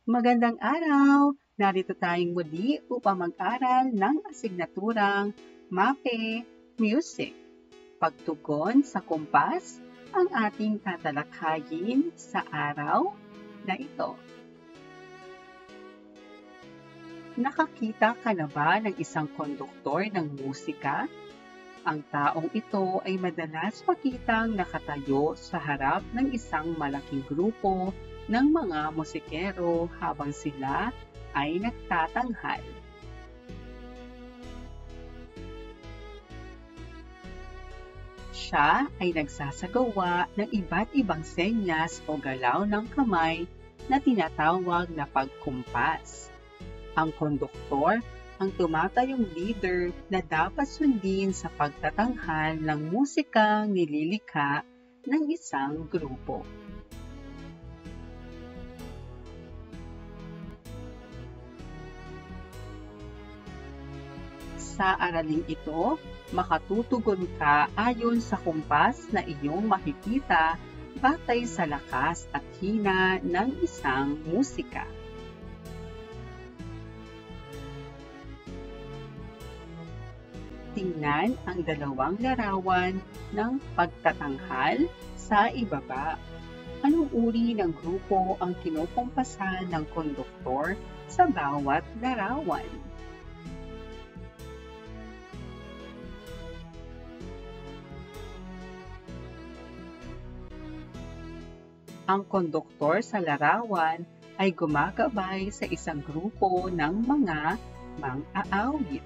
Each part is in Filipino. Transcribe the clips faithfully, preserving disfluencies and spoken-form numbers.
Magandang araw! Narito tayong muli upang mag-aral ng asignaturang MAPE Music. Pagtugon sa kumpas ang ating tatalakayin sa araw na ito. Nakakita ka na ba ng isang konduktor ng musika? Ang taong ito ay madalas makitang nakatayo sa harap ng isang malaking grupo ng mga musikero habang sila ay nagtatanghal. Siya ay nagsasagawa ng iba't ibang senyas o galaw ng kamay na tinatawag na pagkumpas. Ang konduktor ang tumatayong leader na dapat sundin sa pagtatanghal ng musikang nililikha ng isang grupo. Sa araling ito, makatutugon ka ayon sa kumpas na iyong makikita batay sa lakas at hina ng isang musika. Tingnan ang dalawang larawan ng pagtatanghal sa ibaba. Anong uri ng grupo ang kinukumpasan ng konduktor sa bawat larawan? Ang konduktor sa larawan ay gumagabay sa isang grupo ng mga mang-aawit.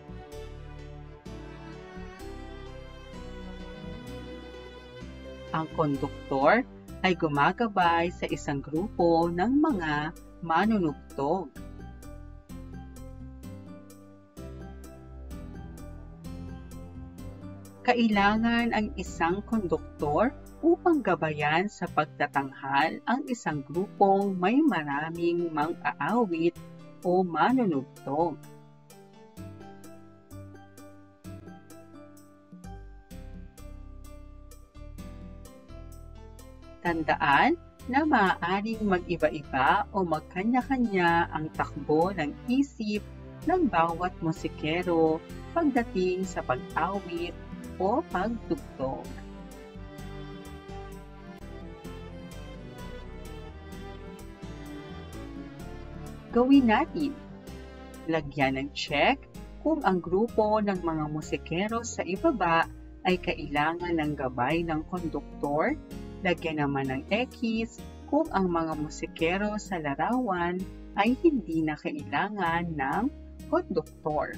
Ang konduktor ay gumagabay sa isang grupo ng mga manunugtog. Kailangan ang isang konduktor upang gabayan sa pagtatanghal ang isang grupong may maraming mang-aawit o manunugtog. Tandaan na maaaring mag-iba-iba o magkanya-kanya ang takbo ng isip ng bawat musikero pagdating sa pag-awit o pagtugtog. Gawin natin. Lagyan ng check kung ang grupo ng mga musikero sa ibaba ay kailangan ng gabay ng konduktor. Lagyan naman ng X kung ang mga musikero sa larawan ay hindi na kailangan ng konduktor.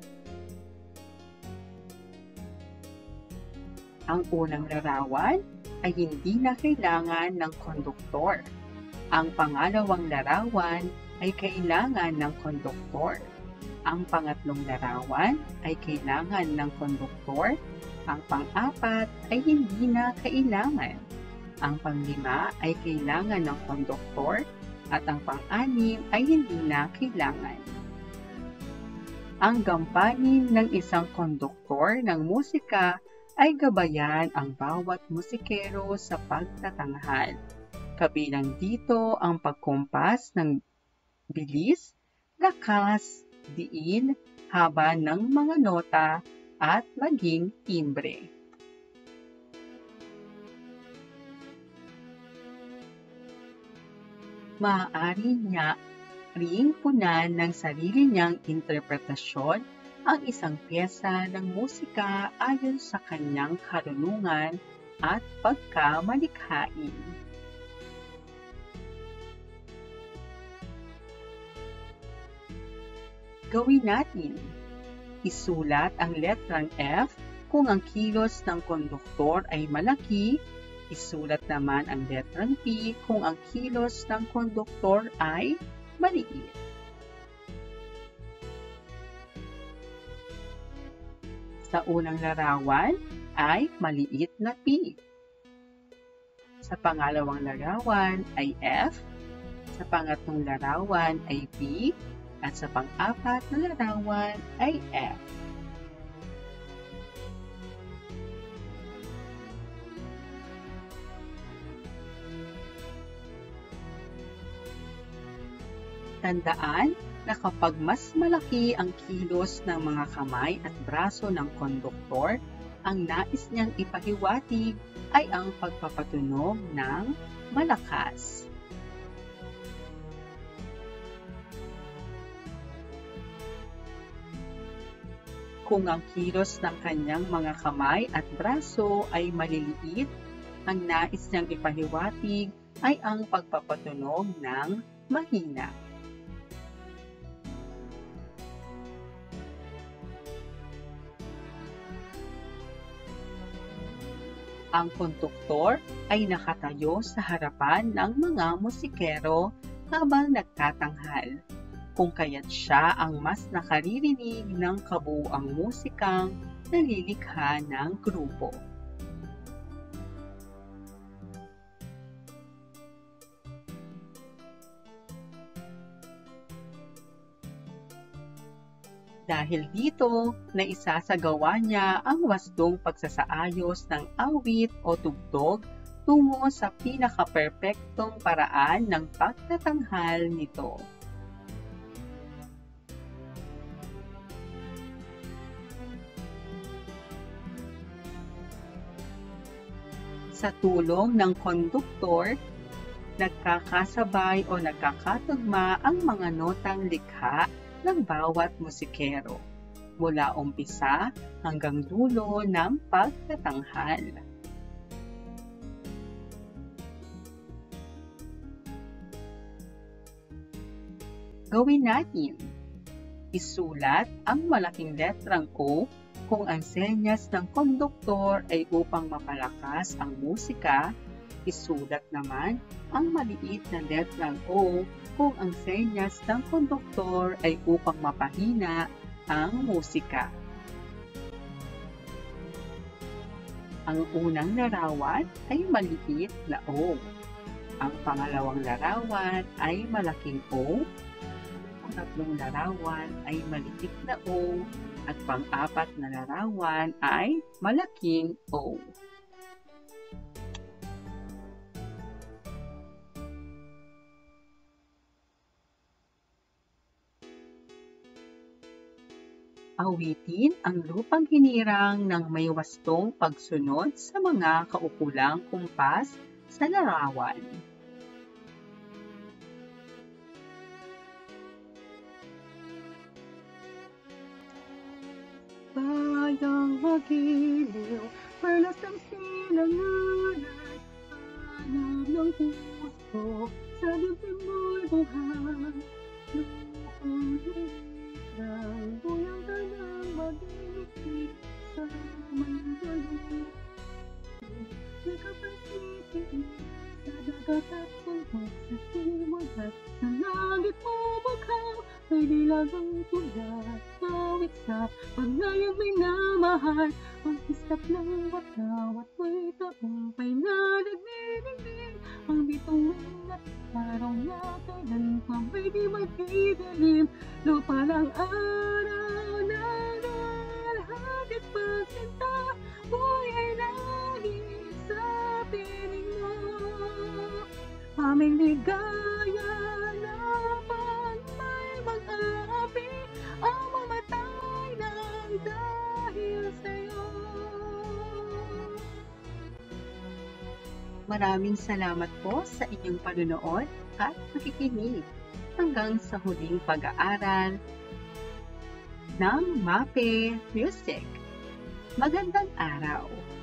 Ang unang larawan ay hindi na kailangan ng konduktor. Ang pangalawang larawan ay kailangan ng konduktor. Ang pangatlong larawan ay kailangan ng konduktor. Ang pang-apat ay hindi na kailangan. Ang panglima ay kailangan ng konduktor at ang pang-anim ay hindi na kailangan. Ang gampanin ng isang konduktor ng musika ay gabayan ang bawat musikero sa pagtatanghal. Kabilang dito ang pagkumpas ng bilis, lakas, diin, haba ng mga nota at maging timbre. Maaari niya ring punan ng sarili niyang interpretasyon ang isang pyesa ng musika ayon sa kanyang karunungan at pagkamalikhain. Gawin natin. Isulat ang letrang F kung ang kilos ng konduktor ay malaki. Isulat naman ang letrang P kung ang kilos ng konduktor ay maliit. Sa unang larawan ay maliit na P. Sa pangalawang larawan ay F. Sa pangatlong larawan ay P. At sa pang-apat na larawan ay F. Tandaan na kapag mas malaki ang kilos ng mga kamay at braso ng konduktor, ang nais niyang ipahiwatig ay ang pagpapatunog ng malakas. Kung ang kilos ng kanyang mga kamay at braso ay maliliit, ang nais niyang ipahiwatig ay ang pagpapatunog ng mahina. Ang konduktor ay nakatayo sa harapan ng mga musikero habang nagtatanghal, kung kaya't siya ang mas nakaririnig ng kabuuang musikang nalilikha ng grupo. Dahil dito, naisasagawa niya ang wastong pagsasaayos ng awit o tugtog tungo sa pinakaperpektong paraan ng pagtatanghal nito. Sa tulong ng konduktor, nagkakasabay o nagkakatugma ang mga notang likha ng bawat musikero, mula umpisa hanggang dulo ng pagtatanghal. Gawin natin. Isulat ang malaking letrang O kung ang senyas ng konduktor ay upang mapalakas ang musika. Isulat naman ang maliit na letrang O kung ang senyas ng konduktor ay upang mapahina ang musika. Ang unang larawan ay maliit na O. Ang pangalawang larawan ay malaking O. Ang tatlong larawan ay maliit na O. At pang-apat na larawan ay malaking O. Awitin ang lupang hinirang ng may wastong pagsunod sa mga kaukulang kumpas sa larawan. Bayang magiliw, perlas ng silanganan, hanap ng puso, sa dibdib mo'y buhay. Nang buyang ka ng mag-ibig sa mandalo, di ka pansitin sa dagat at bundok, sa simon at sa langit mo bughaw, may dilagang tulad tawid sa paglayang minamahal, ang islap ng wataw at may tagumpay na nagniningning, ang bituin at araw na kailan pa may di magdidilim, lupa ng araw na nalahagit pagsinta, buhay ay lagi sa piling mo, aming ligaya na pag may mag-aapi, ang mamatay ng dahil sa'yo. Maraming salamat po sa inyong panunood at pakikinig. Hanggang sa huling pag-aaral ng MAPE Music. Magandang araw!